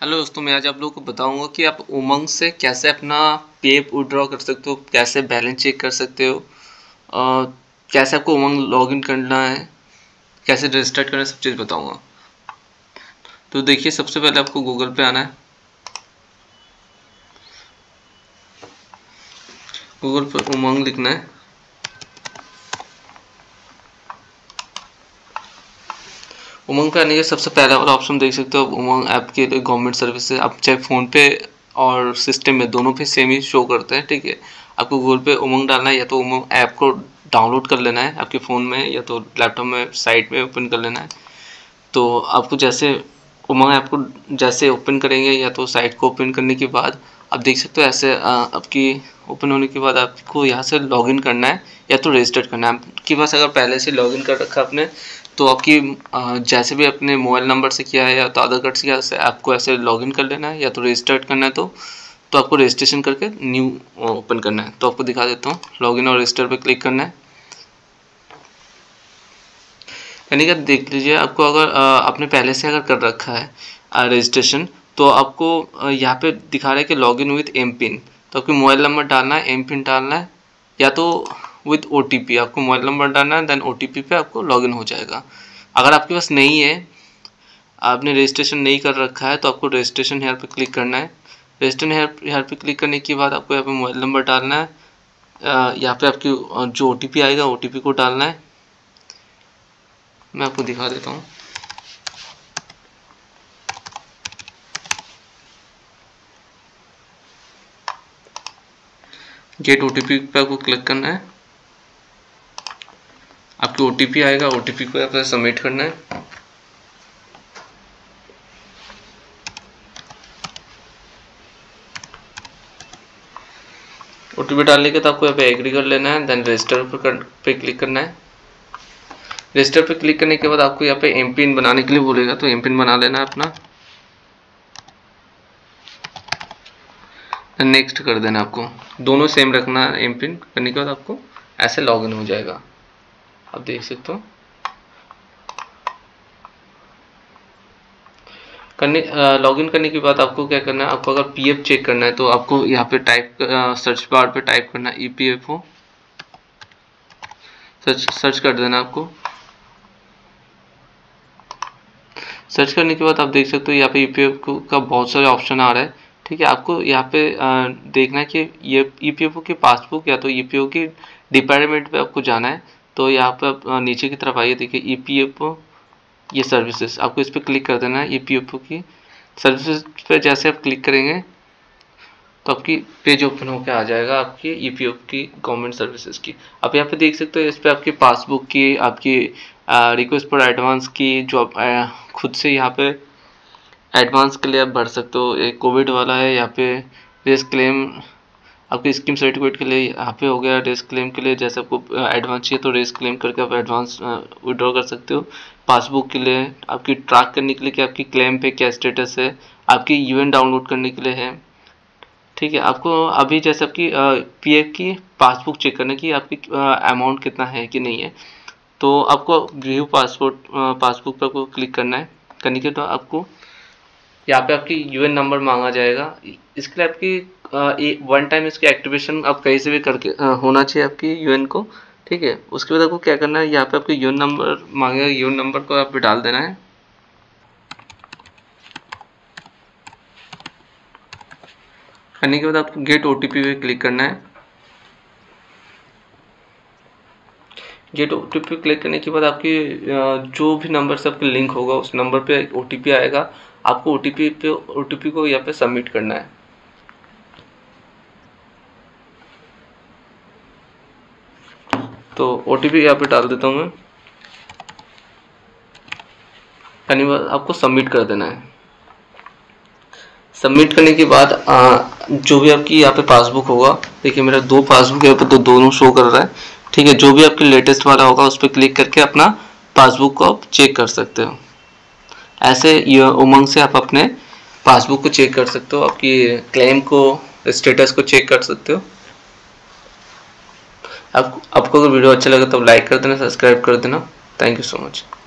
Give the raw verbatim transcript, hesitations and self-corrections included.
Hello दोस्तों, मैं आज आप लोगों को बताऊंगा कि आप उमंग से कैसे अपना पीएफ विड्रॉ कर सकते हो, कैसे बैलेंस चेक कर सकते हो, और कैसे आपको उमंग लॉगिन करना है, कैसे रजिस्टर करना है, सब चीज़ बताऊंगा। तो देखिए, सबसे पहले आपको गूगल पे आना है। गूगल पर उमंग लिखना है। उमंग पे आने के सबसे पहला वाला ऑप्शन देख सकते हो, उमंग ऐप के लिए गवर्नमेंट सर्विस है। आप चाहे फ़ोन पे और सिस्टम में दोनों पे सेम ही शो करते हैं, ठीक है। आपको गूगल पे उमंग डालना है, या तो उमंग ऐप को डाउनलोड कर लेना है आपके फ़ोन में, या तो लैपटॉप में साइट में ओपन कर लेना है। तो आपको जैसे उमंग ऐप को जैसे ओपन करेंगे, या तो साइट को ओपन करने के बाद आप देख सकते हो ऐसे आपकी ओपन होने के बाद आपको यहाँ से लॉगिन करना है, या तो रजिस्टर करना है। आपके पास अगर पहले से लॉगिन कर रखा है आपने, तो आपकी जैसे भी अपने मोबाइल नंबर से किया है या तो आधार कार्ड से किया है, आपको ऐसे लॉगिन कर लेना है, या तो रजिस्टर करना है। तो तो आपको रजिस्ट्रेशन करके न्यू ओपन करना है। तो आपको दिखा देता हूँ, लॉगिन और रजिस्टर पर क्लिक करना है। यानी कि देख लीजिए, आपको अगर आपने पहले से अगर कर रखा है रजिस्ट्रेशन, तो आपको यहाँ पे दिखा रहा है कि लॉगिन विथ एम पिन। तो आपको मोबाइल नंबर डालना है, एम पिन डालना है, या तो विथ ओ टी पी। आपको मोबाइल नंबर डालना है, देन ओ टी पी पे आपको लॉगिन हो जाएगा। अगर आपके पास नहीं है, आपने रजिस्ट्रेशन नहीं कर रखा है, तो आपको रजिस्ट्रेशन हेयर पे क्लिक करना है। रजिस्ट्रेशन हेयर हेयर पे क्लिक करने के बाद आपको यहाँ पे मोबाइल नंबर डालना है, यहाँ पे आपकी जो ओ टी पी आएगा ओ टी पी को डालना है। मैं आपको दिखा देता हूँ। गेट ओटीपी पे आपको क्लिक करना है। आपकी ओटीपी आएगा, ओटीपी को यहाँ पे सबमिट करना है। ओटीपी डालने के बाद आपको यहाँ पे एग्री कर लेना है, देन रजिस्टर पर पे क्लिक करना है। रजिस्टर पे क्लिक करने के बाद आपको यहाँ पे एम पिन बनाने के लिए बोलेगा, तो एम पिन बना लेना है अपना, नेक्स्ट कर देना। आपको दोनों सेम रखना है। एम पिन करने के बाद आपको ऐसे लॉगिन हो जाएगा, आप देख सकते हो। करने लॉगिन करने के बाद आपको क्या करना है, आपको अगर पीएफ चेक करना है, तो आपको यहाँ पे टाइप सर्च बार पे टाइप करना है ईपीएफओ, सर्च सर्च कर देना। आपको सर्च करने के बाद आप देख सकते हो यहाँ पे ईपीएफओ का बहुत सारे ऑप्शन आ रहा है, ठीक है। आपको यहाँ पे आ, देखना है कि ये ईपीएफओ की पासबुक या तो ईपीएफओ की डिपार्टमेंट पे आपको जाना है। तो यहाँ पे आप नीचे की तरफ आइए, देखिए ईपीएफओ ये सर्विसेज, आपको इस पर क्लिक कर देना है। ईपीएफओ की सर्विसेज पे जैसे आप क्लिक करेंगे, तो आपकी पेज ओपन होकर आ जाएगा आपकी ईपीएफ की गवर्नमेंट सर्विसेज की। आप यहाँ पे देख सकते हो, इस पर आपकी पासबुक की, आपकी रिक्वेस्ट फॉर एडवांस की, जो आप खुद से यहाँ पे एडवांस के लिए आप भर सकते हो। एक कोविड वाला है यहाँ पे, रेस क्लेम आपकी स्कीम सर्टिफिकेट के लिए यहाँ पे हो गया। रेस क्लेम के लिए जैसे आपको एडवांस चाहिए, तो रेस क्लेम करके आप एडवांस विड्रॉ कर सकते हो। पासबुक के लिए आपकी ट्रैक करने के लिए कि आपकी क्लेम पे क्या स्टेटस है, आपकी यूएन डाउनलोड करने के लिए है, ठीक है। आपको अभी जैसे आपकी पीएफ की पासबुक चेक करने की, आपकी अमाउंट कितना है कि नहीं है, तो आपको व्यू पासपोर्ट पासबुक पर आपको क्लिक करना है। करने के तो आपको यहाँ पे आपकी यूएन नंबर मांगा जाएगा। इसके लिए आपकी वन टाइम इसकी एक्टिवेशन आप कहीं से भी करके आ, होना चाहिए आपकी यूएन को, ठीक है। उसके बाद आपको क्या करना है, यहाँ पे आपकी यूएन नंबर मांगेगा, यूएन नंबर को आप डाल देना है। करने के बाद आपको गेट ओटीपी पे क्लिक करना है। गेट ओटीपी क्लिक करने के बाद आपकी जो भी नंबर से आपके लिंक होगा, उस नंबर पे ओटीपी आएगा। आपको ओटीपी पे ओटीपी को यहाँ पे सबमिट करना है। तो ओटीपी यहाँ पे डाल देता हूँ मैं। करने के बाद आपको सबमिट कर देना है। सबमिट करने के बाद आ, जो भी आपकी यहाँ पे पासबुक होगा, देखिए मेरा दो पासबुक यहाँ पे तो दोनों शो कर रहा है, ठीक है। जो भी आपकी लेटेस्ट वाला होगा उस पर क्लिक करके अपना पासबुक को आप चेक कर सकते हो। ऐसे उमंग से आप अपने पासबुक को चेक कर सकते हो, आपकी क्लेम को, स्टेटस को चेक कर सकते हो। आप, आपको अगर वीडियो अच्छा लगे तो लाइक कर देना, सब्सक्राइब कर देना। Thank you so much.